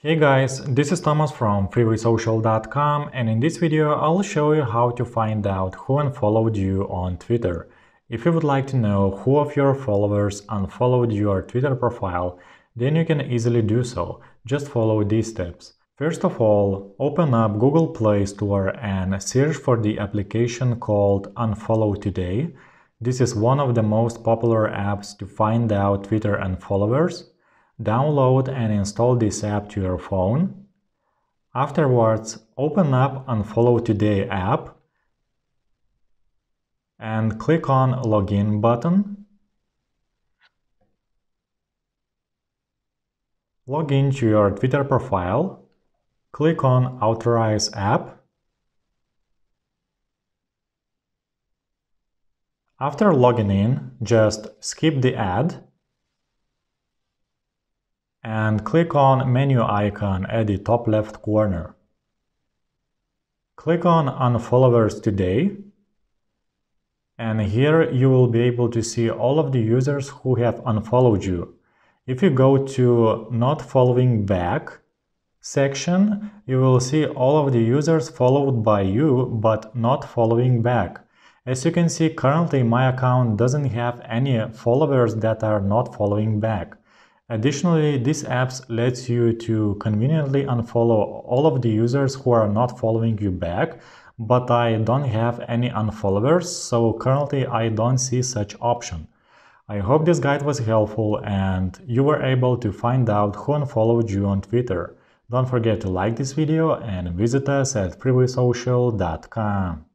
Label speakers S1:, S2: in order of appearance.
S1: Hey guys, this is Thomas from freewaysocial.com, and in this video I'll show you how to find out who unfollowed you on Twitter. If you would like to know who of your followers unfollowed your Twitter profile, then you can easily do so. Just follow these steps. First of all, open up Google Play Store and search for the application called Unfollow Today. This is one of the most popular apps to find out Twitter unfollowers. Download and install this app to your phone. Afterwards, open up Unfollow Today app and click on Login button. Log into your Twitter profile. Click on Authorize app. After logging in, just skip the ad and click on menu icon at the top left corner. Click on Unfollowers Today, and here you will be able to see all of the users who have unfollowed you. If you go to Not Following Back section, you will see all of the users followed by you but not following back. As you can see, currently my account doesn't have any followers that are not following back. Additionally, this app lets you to conveniently unfollow all of the users who are not following you back, but I don't have any unfollowers, so currently I don't see such option. I hope this guide was helpful and you were able to find out who unfollowed you on Twitter. Don't forget to like this video and visit us at freewaysocial.com.